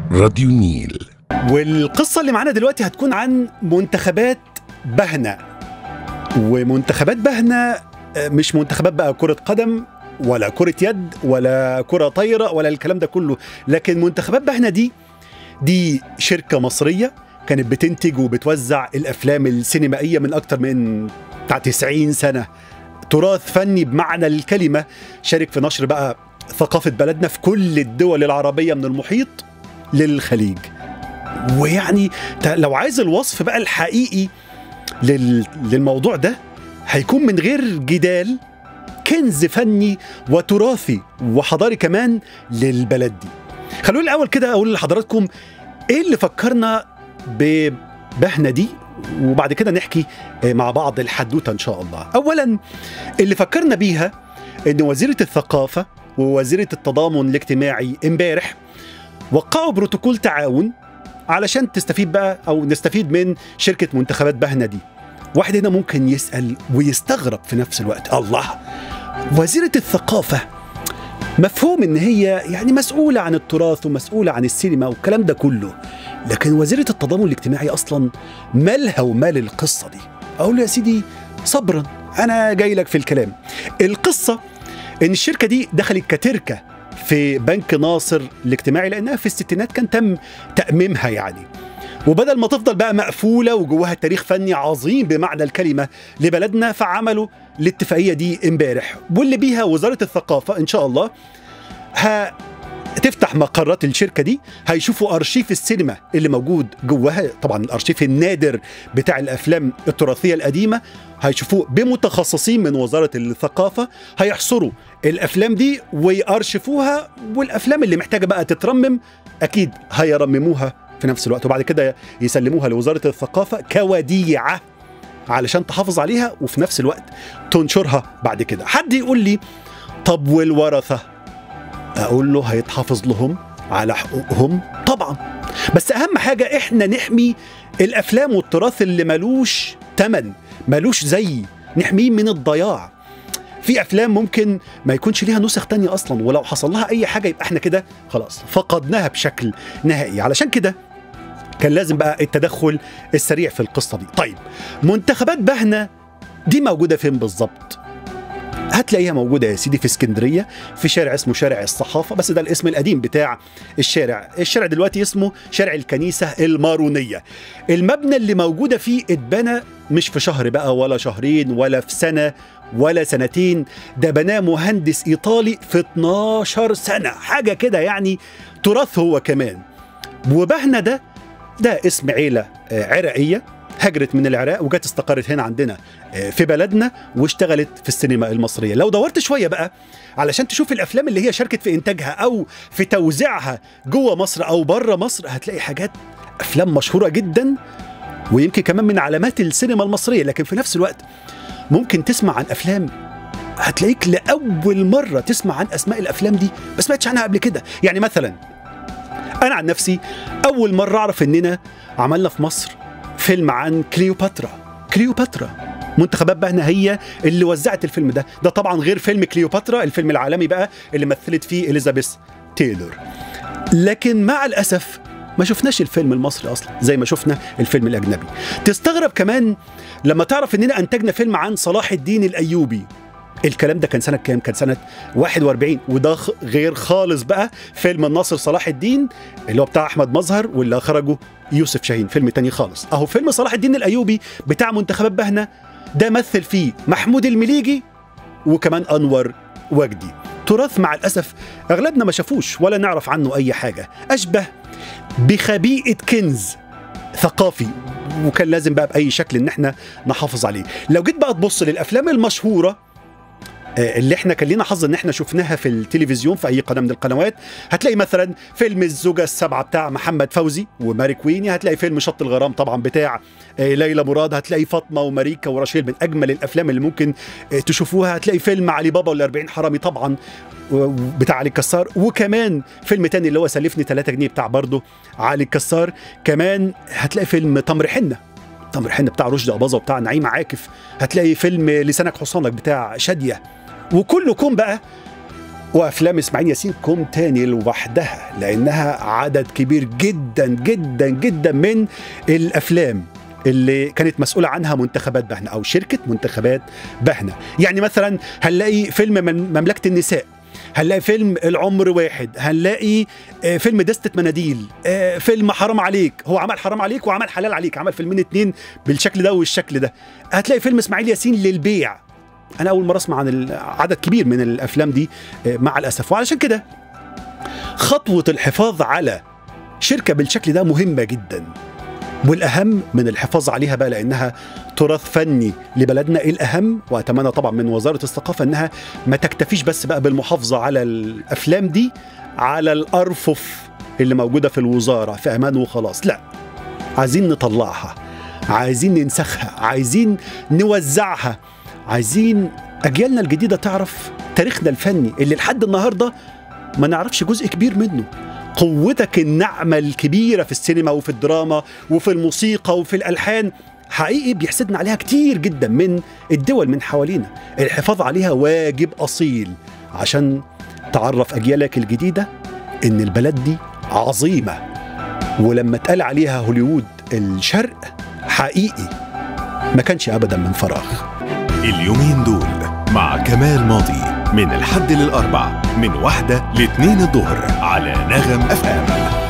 راديو نيل. والقصة اللي معانا دلوقتي هتكون عن منتخبات بهنة. ومنتخبات بهنة مش منتخبات بقى كرة قدم ولا كرة يد ولا كرة طايرة ولا الكلام ده كله، لكن منتخبات بهنة دي شركة مصرية كانت بتنتج وبتوزع الأفلام السينمائية من أكتر من 90 سنة. تراث فني بمعنى الكلمة، شارك في نشر بقى ثقافة بلدنا في كل الدول العربية من المحيط للخليج. ويعني لو عايز الوصف بقى الحقيقي للموضوع ده هيكون من غير جدال كنز فني وتراثي وحضاري كمان للبلد دي. خلوني الأول كده أقول لحضراتكم إيه اللي فكرنا ببهنة دي، وبعد كده نحكي مع بعض الحدوتة إن شاء الله. أولا اللي فكرنا بيها إن وزيرة الثقافة ووزيرة التضامن الاجتماعي امبارح وقعوا بروتوكول تعاون علشان تستفيد بقى أو نستفيد من شركة منتخبات بهنة دي. واحد هنا ممكن يسأل ويستغرب في نفس الوقت، الله، وزيرة الثقافة مفهوم إن هي يعني مسؤولة عن التراث ومسؤولة عن السينما والكلام ده كله، لكن وزيرة التضامن الاجتماعي أصلا مالها ومال القصة دي؟ أقول له يا سيدي صبرا، أنا جاي لك في الكلام. القصة إن الشركة دي دخلت كتركة في بنك ناصر الاجتماعي لأنها في الستينات كان تم تأميمها يعني، وبدل ما تفضل بقى مقفولة وجواها تاريخ فني عظيم بمعنى الكلمة لبلدنا، فعملوا الاتفاقية دي امبارح، واللي بيها وزارة الثقافة إن شاء الله هتفتح مقرات الشركة دي، هيشوفوا أرشيف السينما اللي موجود جواها، طبعا الأرشيف النادر بتاع الأفلام التراثية القديمة، هيشوفوه بمتخصصين من وزارة الثقافة، هيحصروا الأفلام دي ويأرشفوها، والأفلام اللي محتاجة بقى تترمم أكيد هيرمموها في نفس الوقت، وبعد كده يسلموها لوزارة الثقافة كوديعة علشان تحافظ عليها وفي نفس الوقت تنشرها بعد كده. حد يقول لي طب والورثة؟ أقول له هيتحافظ لهم على حقوقهم طبعا، بس أهم حاجة إحنا نحمي الأفلام والتراث اللي ملوش تمن، ملوش زي، نحميه من الضياع. في أفلام ممكن ما يكونش ليها نسخ تانية أصلا، ولو حصل لها أي حاجة يبقى إحنا كده خلاص فقدناها بشكل نهائي. علشان كده كان لازم بقى التدخل السريع في القصة دي. طيب منتخبات بهنة دي موجودة فين بالظبط؟ هتلاقيها موجودة يا سيدي في اسكندرية في شارع اسمه شارع الصحافة، بس ده الاسم القديم بتاع الشارع دلوقتي اسمه شارع الكنيسة المارونية. المبنى اللي موجودة فيه اتبنى مش في شهر بقى ولا شهرين ولا في سنة ولا سنتين، ده بناه مهندس إيطالي في 12 سنة، حاجة كده يعني تراث هو كمان. وبهنة ده اسم عيلة عراقية هجرت من العراق وجت استقرت هنا عندنا في بلدنا واشتغلت في السينما المصرية. لو دورت شوية بقى علشان تشوف الأفلام اللي هي شاركت في إنتاجها أو في توزيعها جوه مصر أو بره مصر، هتلاقي حاجات أفلام مشهورة جدا ويمكن كمان من علامات السينما المصرية، لكن في نفس الوقت ممكن تسمع عن أفلام هتلاقيك لأول مرة تسمع عن أسماء الأفلام دي ما سمعتش عنها قبل كده. يعني مثلا أنا عن نفسي أول مرة أعرف إننا عملنا في مصر فيلم عن كليوباترا. منتخبات بهنة هي اللي وزعت الفيلم ده طبعا غير فيلم كليوباترا الفيلم العالمي بقى اللي مثلت فيه إليزابيث تايلور، لكن مع الأسف ما شفناش الفيلم المصري أصلا زي ما شفنا الفيلم الأجنبي. تستغرب كمان لما تعرف إننا أنتجنا فيلم عن صلاح الدين الأيوبي. الكلام ده كان سنة كام؟ كان سنة 41، وده غير خالص بقى فيلم الناصر صلاح الدين اللي هو بتاع أحمد مظهر واللي أخرجه يوسف شاهين، فيلم تاني خالص. أهو فيلم صلاح الدين الأيوبي بتاع منتخبات بهنة ده مثل فيه محمود المليجي وكمان أنور وجدي. تراث مع الأسف أغلبنا ما شافوش ولا نعرف عنه أي حاجة، أشبه بخبيئة كنز ثقافي، وكان لازم بقى بأي شكل إن احنا نحافظ عليه. لو جيت بقى تبص للأفلام المشهورة اللي احنا كان لينا حظ ان احنا شفناها في التلفزيون في اي قناه من القنوات، هتلاقي مثلا فيلم الزوجه السبعه بتاع محمد فوزي وماري كويني، هتلاقي فيلم شط الغرام طبعا بتاع ليلى مراد، هتلاقي فاطمه وماريكا ورشيل من اجمل الافلام اللي ممكن تشوفوها، هتلاقي فيلم علي بابا والأربعين حرامي طبعا بتاع علي الكسار، وكمان فيلم تاني اللي هو سلفني 3 جنيه بتاع برضه علي الكسار. كمان هتلاقي فيلم تمر حنه بتاع رشدي أباظة وبتاع نعيمة عاكف، هتلاقي فيلم لسانك حصانك بتاع شادية، وكلكم بقى وأفلام إسماعيل ياسين كوم تاني لوحدها، لأنها عدد كبير جدا جدا جدا من الأفلام اللي كانت مسؤولة عنها منتخبات بهنة أو شركة منتخبات بهنة. يعني مثلا هنلاقي فيلم مملكة النساء، هنلاقي فيلم العمر واحد، هنلاقي فيلم دستة مناديل، فيلم حرام عليك، هو عمل حرام عليك وعمل حلال عليك، عمل فيلمين اتنين بالشكل ده والشكل ده. هتلاقي فيلم إسماعيل ياسين للبيع، أنا أول مرة أسمع عن عدد كبير من الأفلام دي مع الأسف. وعلشان كده خطوة الحفاظ على شركة بالشكل ده مهمة جدا، والأهم من الحفاظ عليها بقى لأنها تراث فني لبلدنا. الأهم وأتمنى طبعا من وزارة الثقافة أنها ما تكتفيش بس بقى بالمحافظة على الأفلام دي على الأرفف اللي موجودة في الوزارة في أمان وخلاص، لا، عايزين نطلعها، عايزين ننسخها، عايزين نوزعها، عايزين أجيالنا الجديدة تعرف تاريخنا الفني اللي لحد النهاردة ما نعرفش جزء كبير منه. قوتك الناعمة الكبيرة في السينما وفي الدراما وفي الموسيقى وفي الألحان حقيقي بيحسدنا عليها كتير جدا من الدول من حوالينا. الحفاظ عليها واجب أصيل عشان تعرف أجيالك الجديدة إن البلد دي عظيمة، ولما اتقال عليها هوليوود الشرق حقيقي ما كانش أبدا من فراغ. اليومين دول مع كمال ماضي من الحد للأربع من 1 ل2 الظهر على نغم FM.